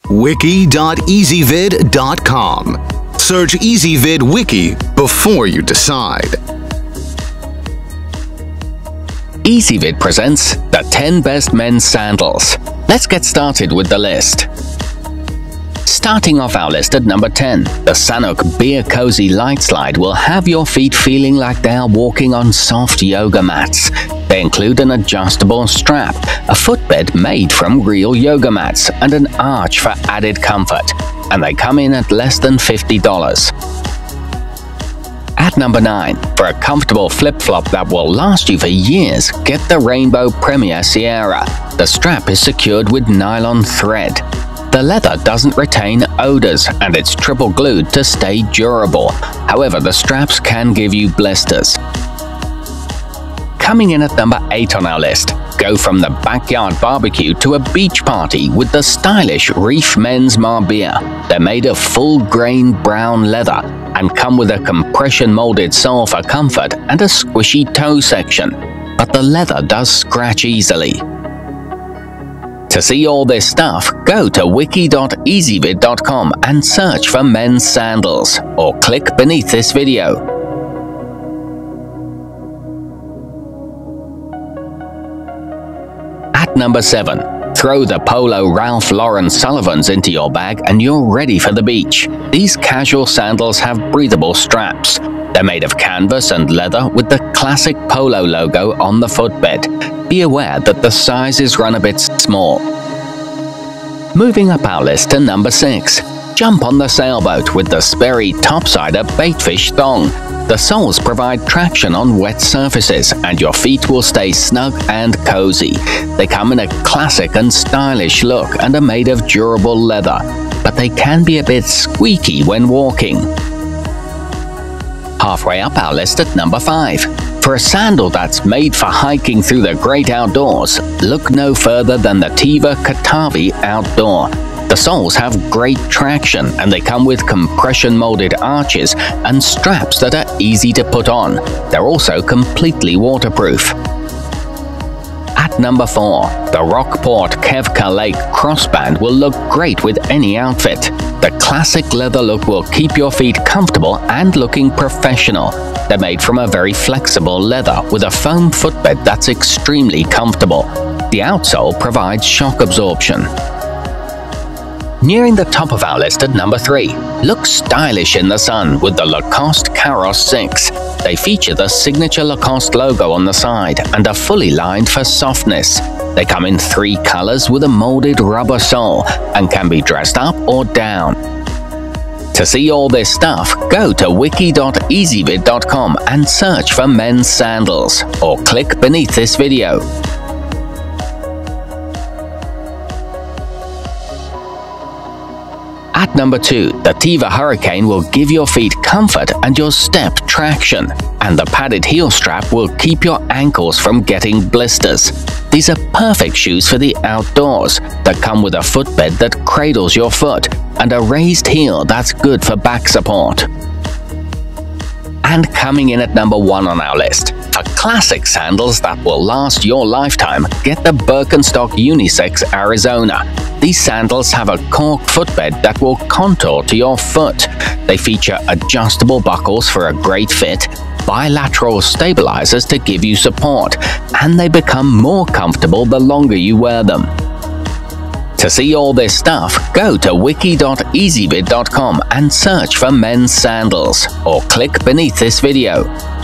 wiki.ezvid.com. Search Ezvid Wiki before you decide. Ezvid presents the 10 best men's sandals. Let's get started with the list. Starting off our list at number 10, the Sanuk Beer Cozy Light Slide will have your feet feeling like they are walking on soft yoga mats. They include an adjustable strap, a footbed made from real yoga mats, and an arch for added comfort. And they come in at less than $50. At number 9, for a comfortable flip-flop that will last you for years, get the Rainbow Premier Sierra. The strap is secured with nylon thread. The leather doesn't retain odors and it's triple glued to stay durable. However, the straps can give you blisters. Coming in at number 8 on our list, go from the backyard barbecue to a beach party with the stylish Reef Men's Marbella. They're made of full-grain brown leather and come with a compression-molded sole for comfort and a squishy toe section. But the leather does scratch easily. To see all this stuff, go to wiki.ezvid.com and search for men's sandals, or click beneath this video. At number 7, throw the Polo Ralph Lauren Sullivans into your bag and you're ready for the beach. These casual sandals have breathable straps. They're made of canvas and leather with the classic Polo logo on the footbed. Be aware that the sizes run a bit small. Moving up our list to number 6, jump on the sailboat with the Sperry Topsider Baitfish Thong. The soles provide traction on wet surfaces and your feet will stay snug and cozy. They come in a classic and stylish look and are made of durable leather, but they can be a bit squeaky when walking. Halfway up our list at number 5. For a sandal that's made for hiking through the great outdoors, look no further than the Teva Katavi Outdoor. The soles have great traction and they come with compression-molded arches and straps that are easy to put on. They're also completely waterproof. At number 4, the Rockport Kevka Lake Crossband will look great with any outfit. The classic leather look will keep your feet comfortable and looking professional. They're made from a very flexible leather with a foam footbed that's extremely comfortable. The outsole provides shock absorption. Nearing the top of our list at number 3, look stylish in the sun with the Lacoste Karos 6. They feature the signature Lacoste logo on the side and are fully lined for softness. They come in 3 colors with a molded rubber sole and can be dressed up or down. To see all this stuff, go to wiki.ezvid.com and search for men's sandals, or click beneath this video. At number 2, the Teva Hurricane will give your feet comfort and your step traction, and the padded heel strap will keep your ankles from getting blisters. These are perfect shoes for the outdoors that come with a footbed that cradles your foot and a raised heel that's good for back support. And coming in at number 1 on our list, for classic sandals that will last your lifetime, get the Birkenstock Unisex Arizona. These sandals have a cork footbed that will contour to your foot. They feature adjustable buckles for a great fit, bilateral stabilizers to give you support, and they become more comfortable the longer you wear them. To see all this stuff, go to wiki.ezvid.com and search for men's sandals, or click beneath this video.